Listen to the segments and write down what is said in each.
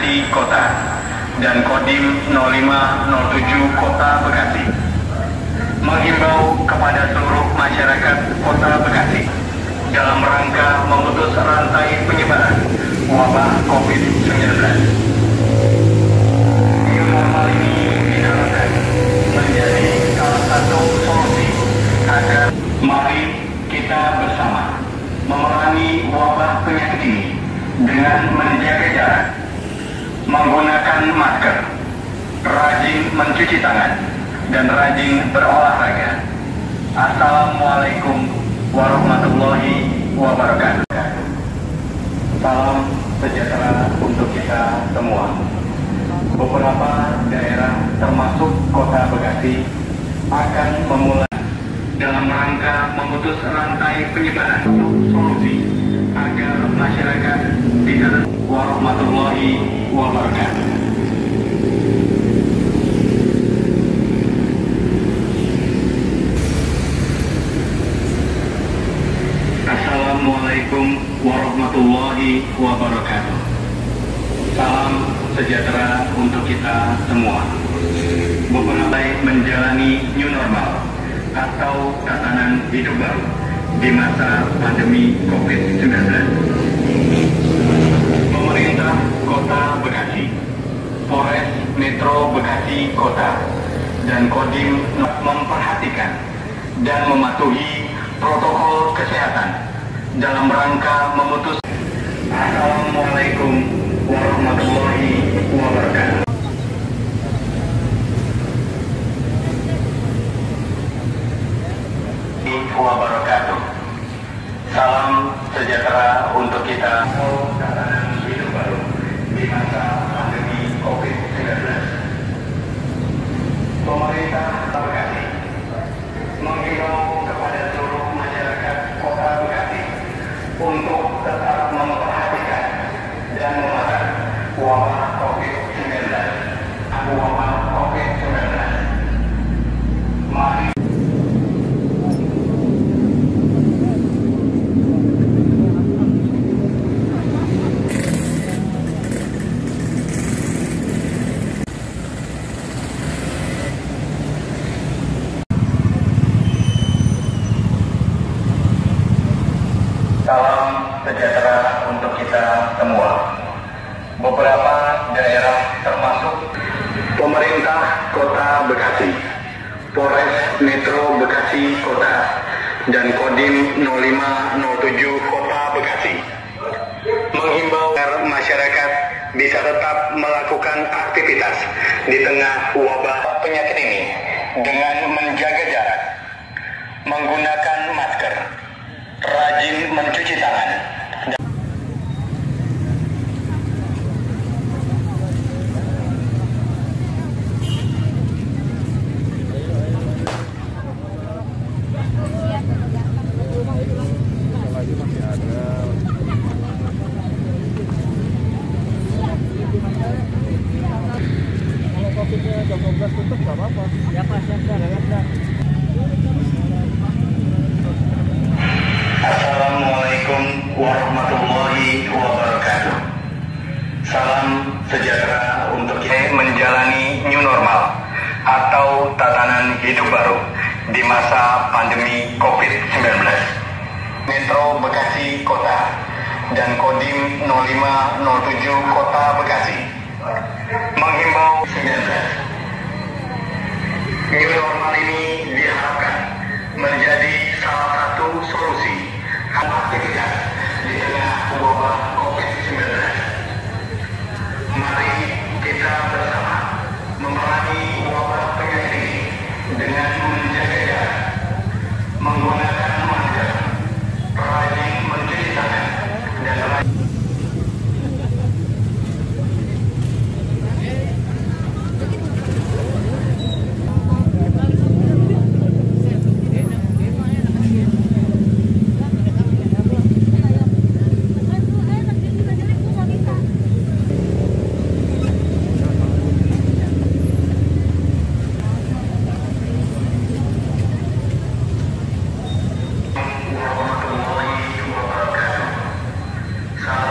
Bekasi Kota dan Kodim 0507 Kota Bekasi menghimbau kepada seluruh masyarakat Kota Bekasi dalam rangka memutus rantai penyebaran wabah COVID-19. New normal ini diharapkan menjadi salah satu solusi agar mari kita bersama memerangi wabah penyakit ini dengan menjaga jarak, menggunakan masker, rajin mencuci tangan, dan rajin berolahraga. Assalamualaikum warahmatullahi wabarakatuh. Salam sejahtera untuk kita semua. Beberapa daerah termasuk Kota Bekasi akan memulai dalam rangka memutus rantai penyebaran solusi agar masyarakat tidak warahmatullahi wabarakatuh. Assalamualaikum warahmatullahi wabarakatuh. Salam sejahtera untuk kita semua. Beberapa menjalani new normal atau tatanan hidup baru di masa pandemi COVID-19. Pemerintah Kota Bekasi, Polres Metro Bekasi Kota, dan Kodim memperhatikan dan mematuhi protokol kesehatan dalam rangka memutus. Assalamualaikum warahmatullahi wabarakatuh. Wabarakatuh. Salam sejahtera untuk kita. Tatanan hidup baru di masa pandemi COVID-19. Pemerintah Bekasi menghimbau kepada seluruh masyarakat Kota Bekasi untuk tetap memperhatikan dan mematuhi wabah COVID-19. Wabah COVID-19. Mari salam sejahtera untuk kita semua. Beberapa daerah termasuk pemerintah Kota Bekasi, Polres Metro Bekasi Kota, dan Kodim 0507 Kota Bekasi menghimbau agar masyarakat bisa tetap melakukan aktivitas di tengah wabah penyakit ini dengan menjaga jarak, menggunakan masker, rajin mencuci tangan. Kalau COVID-nya jam 12 tutup nggak apa-apa. Ya Pak, siap. Assalamualaikum warahmatullahi wabarakatuh. Salam sejahtera untuk kita menjalani new normal atau tatanan hidup baru di masa pandemi COVID-19. Metro Bekasi Kota dan Kodim 0507 Kota Bekasi menghimbau 19. New normal ini diharapkan menjadi salah satu solusi aktivitas di tengah wabah COVID-19. Mari kita bersama memerangi wabah penyakit ini dengan menjaga jarak, menggunakan masker, rajin mencuci tangan, dan rajin warahmatullahi wabarakatuh. Salam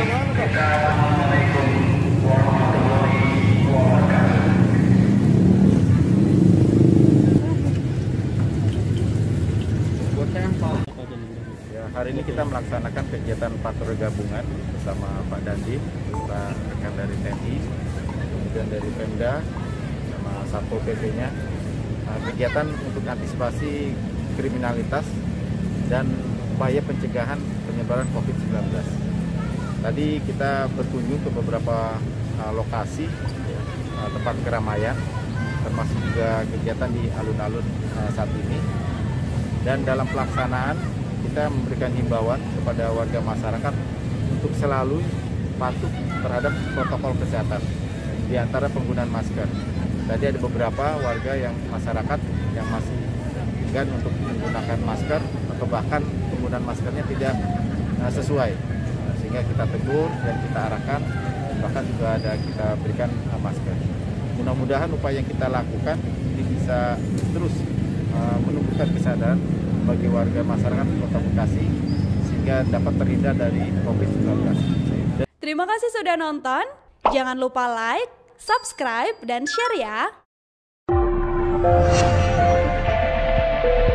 mana, Pak? Assalamualaikum warahmatullahi wabarakatuh. Ya, hari ini kita melaksanakan kegiatan patroli gabungan bersama Pak Dandi, beserta rekan dari TNI, kemudian dari Pemda, sama Satpol PP-nya. Kegiatan untuk antisipasi kriminalitas dan upaya pencegahan penyebaran COVID-19. Tadi kita berkunjung ke beberapa lokasi tempat keramaian, termasuk juga kegiatan di alun-alun saat ini. Dan dalam pelaksanaan kita memberikan himbauan kepada warga masyarakat untuk selalu patuh terhadap protokol kesehatan, di antara penggunaan masker. Tadi ada beberapa warga yang masyarakat yang masih enggan untuk menggunakan masker atau bahkan penggunaan maskernya tidak sesuai, sehingga kita tegur dan kita arahkan, bahkan juga ada kita berikan masker. Mudah-mudahan upaya yang kita lakukan ini bisa terus menumbuhkan kesadaran bagi warga masyarakat Kota Bekasi sehingga dapat terhindar dari COVID-19. Terima kasih sudah nonton. Jangan lupa like, subscribe, dan share ya.